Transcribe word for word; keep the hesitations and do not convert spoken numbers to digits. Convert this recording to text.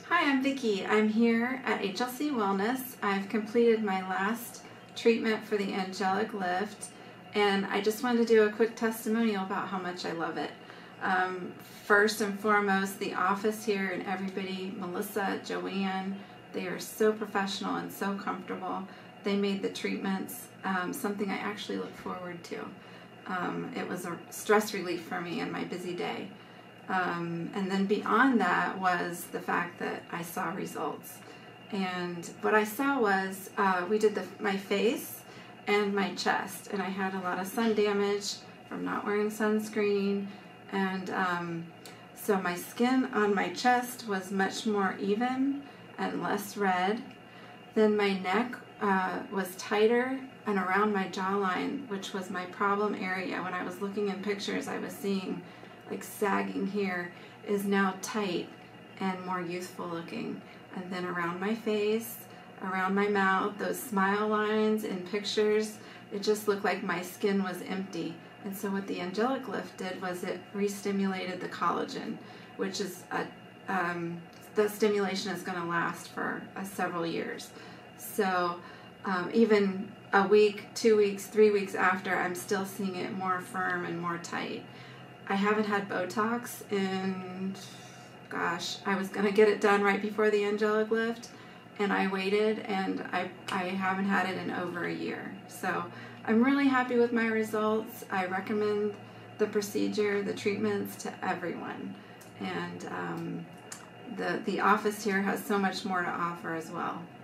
Hi, I'm Vicki. I'm here at H L C Wellness. I've completed my last treatment for the Angelic Lift, and I just wanted to do a quick testimonial about how much I love it. Um, first and foremost, the office here and everybody, Melissa, Joanne, they are so professional and so comfortable. They made the treatments um, something I actually look forward to. Um, it was a stress relief for me in my busy day. Um, and then beyond that was the fact that I saw results. And what I saw was, uh, we did the, my face and my chest, and I had a lot of sun damage from not wearing sunscreen, and um, so my skin on my chest was much more even and less red. Then my neck uh, was tighter and around my jawline, which was my problem area. When I was looking in pictures, I was seeing like sagging here, is now tight and more youthful looking. And then around my face, around my mouth, those smile lines in pictures, it just looked like my skin was empty. And so what the Angelic Lift did was it re-stimulated the collagen, which is a, um, the stimulation is going to last for uh, several years. So um, even a week, two weeks, three weeks after, I'm still seeing it more firm and more tight. I haven't had Botox in, gosh, I was going to get it done right before the Angelic Lift, and I waited, and I, I haven't had it in over a year. So I'm really happy with my results. I recommend the procedure, the treatments to everyone. And um, the, the office here has so much more to offer as well.